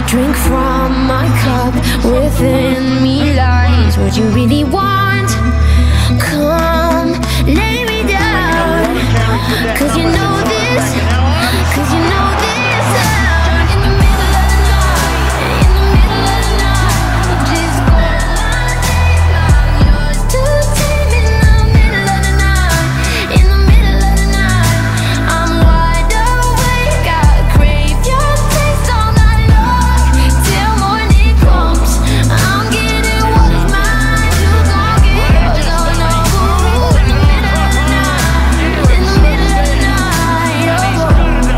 Drink from my cup, within me lies what you really want. Come, lay me down, 'cause you know this, 'cause you know this sound. In the middle of the night, in the middle of the night, just call my name, I'm yours to take. In the middle of the night, in the middle of the night, I'm wide awake, I crave your taste all night long, till morning comes. I'm getting what's mine, you gon' get yours. Oh no, in the middle of the night, in the middle of the night, oh.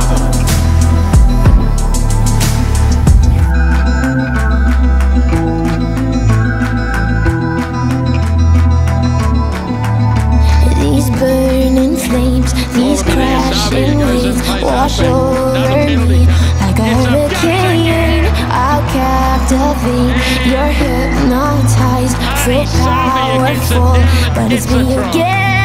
These burning flames, these crashing waves wash over me like a hurricane. I'll captivate, you're hypnotized, so powerful, but it's me again.